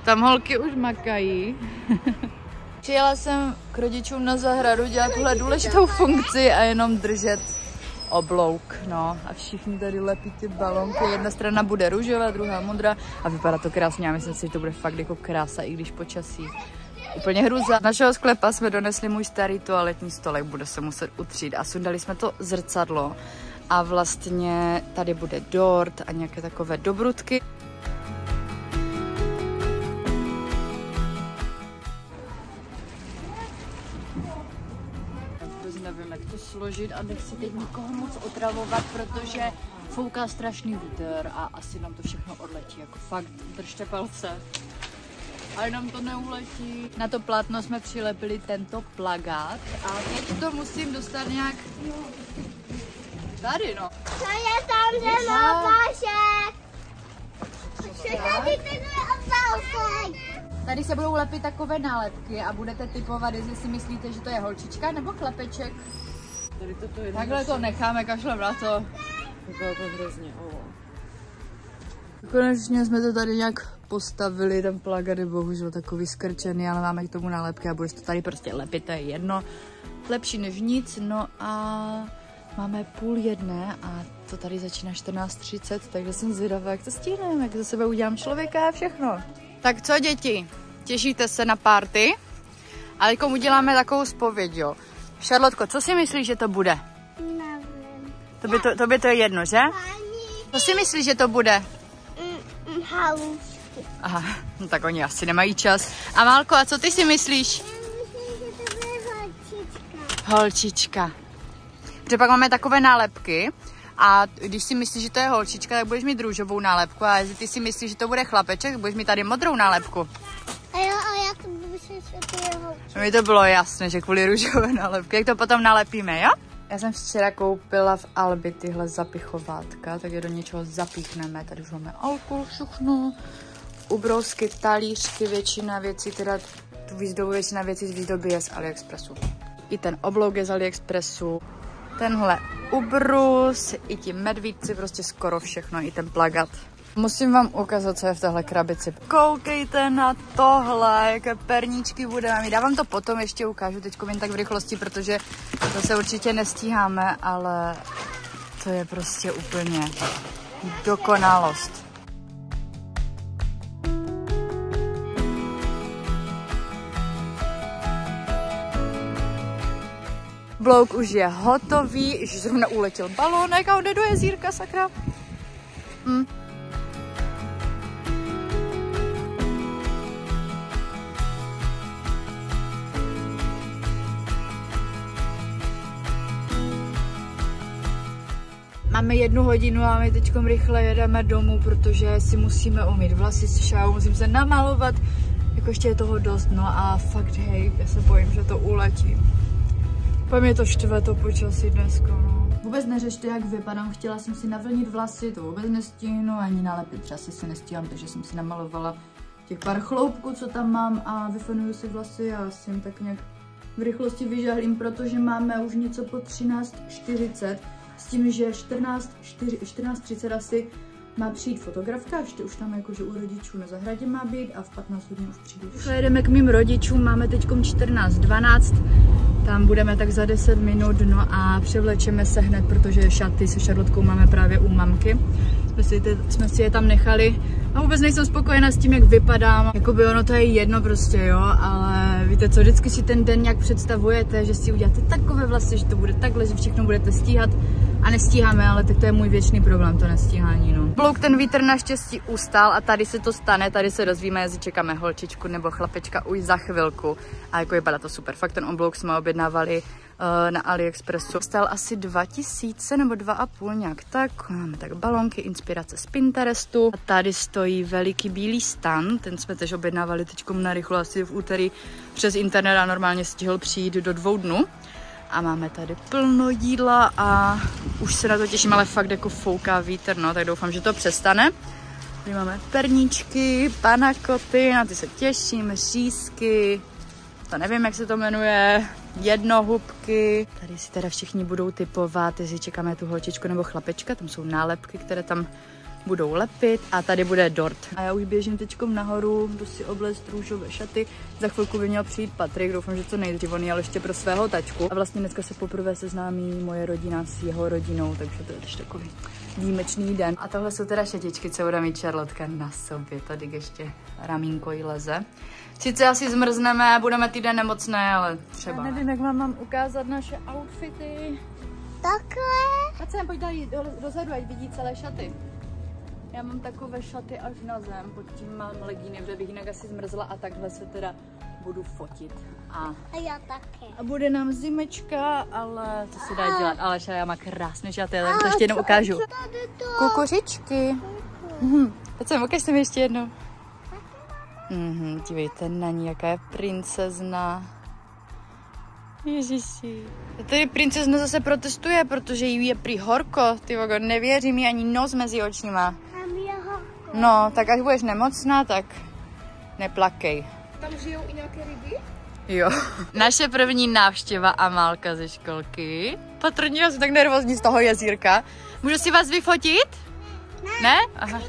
tam holky už makají. Přijela jsem k rodičům na zahradu dělat tuhle důležitou funkci a jenom držet oblouk, no. A všichni tady lepí ty balonky. Jedna strana bude růžová, druhá modrá a vypadá to krásně. Já myslím si, že to bude fakt jako krása, i když počasí úplně hruza. Z našeho sklepa jsme donesli můj starý toaletní stolek, bude se muset utřít a sundali jsme to zrcadlo. A vlastně tady bude dort a nějaké takové dobrutky. Nevím, jak to složit, abych si teď nikoho moc otravovat, protože fouká strašný vítr a asi nám to všechno odletí. Jako fakt, držte palce. A jenom to neuletí. Na to plátno jsme přilepili tento plakát a teď to musím dostat nějak tady, no. To je tam, že má pášek. Tady se budou lepit takové nálepky a budete typovat, jestli si myslíte, že to je holčička nebo chlapeček. Tady toto je. Takhle to necháme, kašlem na to. Vypadá to hrozně, Konečně jsme to tady nějak postavili, ten plakát je bohužel takový skrčený, ale máme k tomu nálepky a budeš to tady prostě lepit, to je jedno. Lepší než nic, no a máme 12:30 a to tady začíná 14:30, takže jsem zvědavá, jak to stihneme, jak za sebe udělám člověka a všechno. Tak co, děti? Těšíte se na party? Ale komu děláme takovou zpověď, jo? Šarlotko, co si myslíš, že to bude? Nevím. Tobě to je jedno, že? Co si myslíš, že to bude? Halušky. Aha, no tak oni asi nemají čas. A Málko, a co ty si myslíš? Já myslím, že to bude holčička. Holčička. Protože pak máme takové nálepky a když si myslíš, že to je holčička, tak budeš mít růžovou nálepku a jestli ty si myslíš, že to bude chlapeček, tak budeš mít tady modrou nálepku. A jak by se to holčička? No mi to bylo jasné, že kvůli růžové nálepky, jak to potom nalepíme, jo? Já jsem včera koupila v Albi tyhle zapichovátka, tak je do něčeho zapíchneme. Tady už máme alkohol, všechno, ubrousky, talířky, většina věcí, teda tu výzdobu, většina věcí z výzdoby je z AliExpressu. I ten oblouk je z AliExpressu, tenhle ubrus, i ti medvídci, prostě skoro všechno, i ten plakát. Musím vám ukázat, co je v téhle krabici. Koukejte na tohle, jaké perníčky budeme mít. Já vám to potom ještě ukážu, teď jen tak v rychlosti, protože to se určitě nestíháme, ale to je prostě úplně dokonalost. Blouk už je hotový, už zrovna uletěl balónek a jde do jezírka, sakra. Máme 1 hodinu a my teď rychle jedeme domů, protože si musíme umýt vlasy s šáou, musím se namalovat, jako ještě je toho dost, no a fakt hej, já se bojím, že to uletí. Po mě to štve to počasí dneska, no. Vůbec neřešte, jak vypadám, chtěla jsem si navlnit vlasy, to vůbec nestihnu, ani nalepit řasy si nestíhám, takže jsem si namalovala těch pár chloupků, co tam mám a vyfanuju si vlasy a si jim tak nějak v rychlosti vyžahlím, protože máme už něco po 13:40. S tím, že 14:30 asi má přijít fotografka, ještě už tam jakože u rodičů na zahradě má být a v 15 hodin už přijde. Jdeme k mým rodičům, máme teď 14:12, tam budeme tak za 10 minut, no a převlečeme se hned, protože šaty se Šarlotkou máme právě u mamky. Jsme si je tam nechali a vůbec nejsem spokojená s tím, jak vypadám. Jakoby ono to je jedno prostě, jo, ale víte co, vždycky si ten den nějak představujete, že si uděláte takové vlasy, že to bude takhle, že všechno budete stíhat a nestíháme, ale tak to je můj věčný problém, to nestíhání, no. Blouk ten vítr naštěstí ustál a tady se to stane, tady se dozvíme, jestli čekáme holčičku nebo chlapečka už za chvilku. A jako vypadá to super, fakt ten oblouk jsme objednávali na AliExpressu. Stál asi 2000 nebo 2,5 nějak tak. Máme tak balonky, inspirace z Pinterestu. A tady stojí veliký bílý stan, ten jsme tež objednávali teďkom na rychlo asi v úterý přes internet a normálně stihl přijít do 2 dnů. A máme tady plno jídla a už se na to těším, ale fakt jako fouká vítr, no, tak doufám, že to přestane. Tady máme perníčky, panakoty, na ty se těším, řízky, to nevím, jak se to jmenuje, jednohubky. Tady si teda všichni budou typovat, jestli čekáme tu holčičku nebo chlapečka, tam jsou nálepky, které tam budou lepit a tady bude dort. A já už běžím teďkom nahoru, jdu si oblect růžové šaty. Za chvilku by měl přijít Patrik, doufám, že co nejdřív, on jel ještě pro svého tačku. A vlastně dneska se poprvé seznámí moje rodina s jeho rodinou, takže to je ještě takový výjimečný den. A tohle jsou teda šatičky, co bude mít Charlotka na sobě. Tady ještě ramínko jí leze. Sice asi zmrzneme a budeme týden nemocné, ale třeba. Já nevím, jak vám mám ukázat naše outfity. Takhle. Pojď sem, pojď tady dozadu, ať vidí celé šaty. Já mám takové šaty až na zem, pod tím mám legíny, protože bych jinak asi zmrzla a takhle se teda budu fotit. A já také. A bude nám zimečka, ale to se dá dělat. Ale já mám krásné šaty, já to ještě jednou ukážu. Kukuřičky. Pojď sem, ukáž se mi ještě jednou. Dívejte na ní, jaká je princezna. Ježiši. Tady princezna zase protestuje, protože jí je prý horko. Ty vogo, nevěří mi ani nos mezi očima. No, tak až budeš nemocná, tak neplakej. Tam žijou i nějaké ryby? Jo. Naše první návštěva Amálka ze školky. Patrně, já jsem tak nervózní z toho jezírka. Můžu si vás vyfotit? Ne? Aha.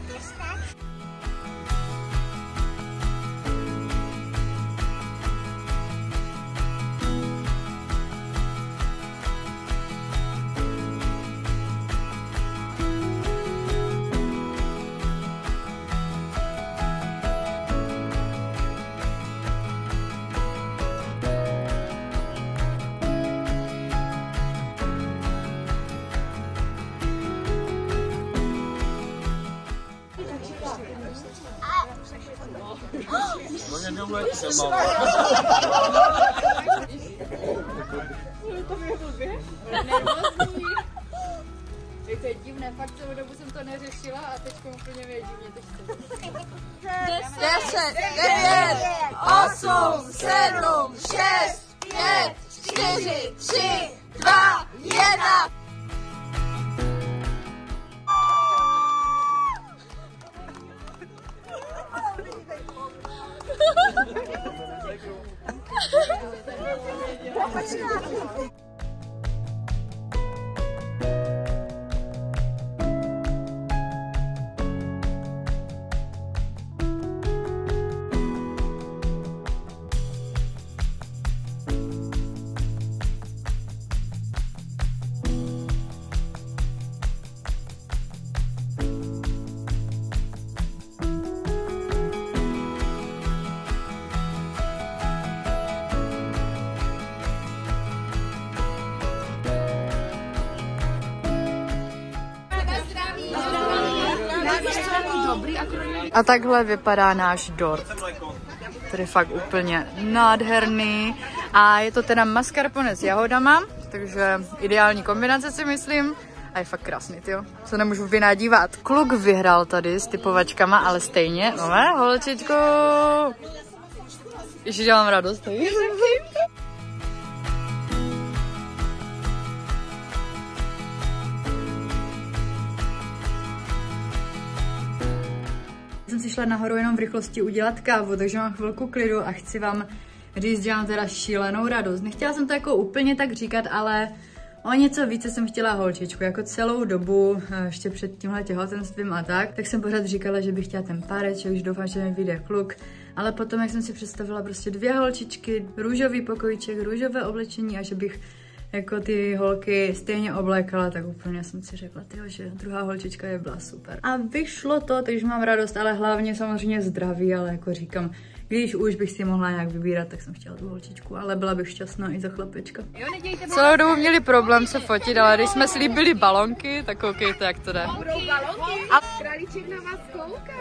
To je divné, fakt celou dobu jsem to neřešila a teď úplně mě divně to chce. 10, 9, 8, 7, 6, 5, 4, 3, 2, 1. A takhle vypadá náš dort. Tady je fakt úplně nádherný. A je to teda mascarpone s jahodama, takže ideální kombinace si myslím. A je fakt krásný, tyjo. Se nemůžu vynadívat. Kluk vyhrál tady s typovačkama, ale stejně. No ne, holčičku. Ještě dělám radost. Jsem si šla nahoru jenom v rychlosti udělat kávu, takže mám chvilku klidu a chci vám říct, že mám teda šílenou radost. Nechtěla jsem to jako úplně tak říkat, ale o něco více jsem chtěla holčičku, jako celou dobu, ještě před tímhle těhotenstvím a tak jsem pořád říkala, že bych chtěla ten páreček, už doufám, že mi vyjde kluk, ale potom, jak jsem si představila prostě 2 holčičky, růžový pokojíček, růžové oblečení a že bych jako ty holky stejně oblékala, tak úplně jsem si řekla, tyjo, že druhá holčička je byla super. A vyšlo to, takže mám radost, ale hlavně samozřejmě zdraví, ale jako říkám, když už bych si mohla nějak vybírat, tak jsem chtěla tu holčičku, ale byla bych šťastná i za chlapečka. Celou dobu měli problém se fotit, ale když jsme slíbili balonky, tak koukejte, jak to jde. Budou balonky a králíček na vás kouká.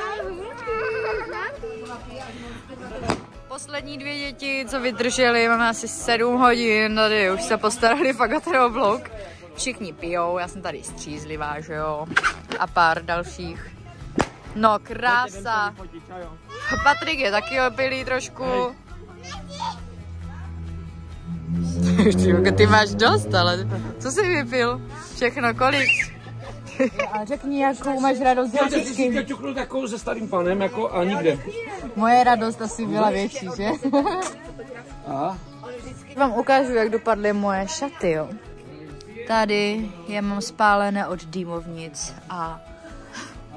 Poslední 2 děti, co vydrželi, máme asi 7 hodin, tady už se postarali fakt o ten oblouk. Všichni pijou, já jsem tady střízlivá, že jo, a pár dalších. No, krása. Patrik je taky opilý trošku. Ty máš dost, ale co jsi vypil? Všechno, kolik? A řekni, jakou máš radost z holčičky. Já ťuknu takovou se starým panem, jako a nikde. Moje radost asi byla větší, že? Aha. Vám ukážu, jak dopadly moje šaty, jo. Tady je mám spálené od dýmovnic a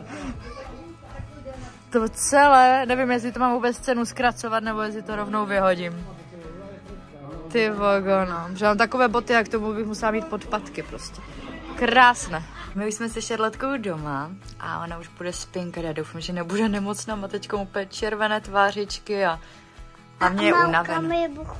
to celé, nevím, jestli to mám vůbec cenu zkracovat, nebo jestli to rovnou vyhodím. Ty vogo, no. Že mám takové boty, jak tomu bych musela mít podpatky prostě. Krásné. My už jsme se Charlotkou doma a ona už bude spinkat. Já doufám, že nebude nemocná, má teďka úplně červené tvářičky a hlavně je unavená.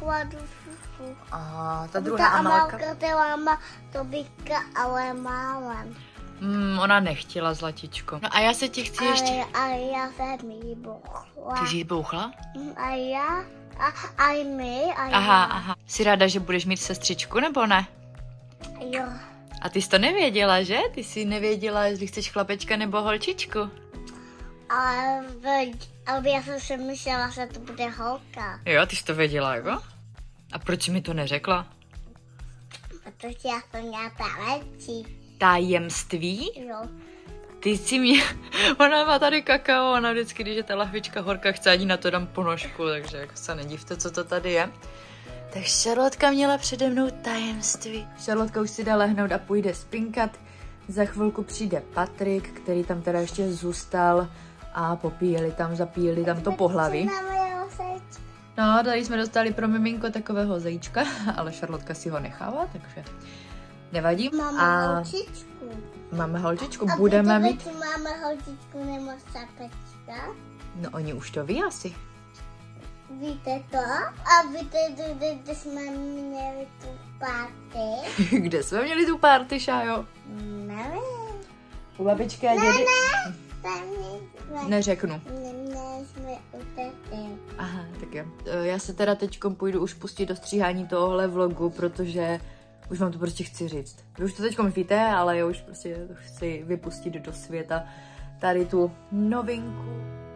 Aha, ta druhá Amalka. To byka, ale málem. Ona nechtěla, zlatičko. No a já se ti chci ještě... A já jsem jí bouchla. Ty jsi jí bouchla? A já, a my, a já. Aha. Jsi ráda, že budeš mít sestřičku, nebo ne? Jo. A ty jsi to nevěděla, že? Ty jsi nevěděla, jestli chceš chlapečka nebo holčičku. Ale já jsem si myslela, že to bude holka. Jo, ty jsi to věděla, jako? A proč mi to neřekla? Protože já jsem měla talenti. Tajemství? Jo. Ty jsi mě... Ona má tady kakao, ona vždycky, když je ta lahvička horká, chce, ani na to dám ponožku, takže jako se nedivte, co to tady je. Tak Charlotka měla přede mnou tajemství. Charlotka už si dá lehnout a půjde spinkat. Za chvilku přijde Patrik, který tam teda ještě zůstal a zapíjeli tam to pohlaví. No, tady jsme dostali pro miminko takového zajíčka, ale Charlotka si ho nechává, takže nevadí. Máme holčičku. Máme holčičku, A budeme mít... Máme holčičku nebo sapečka. No, oni už to ví asi. Víte to? A víte, kde jsme měli tu party? Kde jsme měli tu party, Šájo? Nevím. U babičky a dědy? Ne. Neřeknu. Neměli jsme utekli. Aha, tak jo. Já se teda teďkom půjdu už pustit do stříhání tohohle vlogu, protože už vám to prostě chci říct. Vy už to teďkom víte, ale já už prostě to chci vypustit do světa. Tady tu novinku.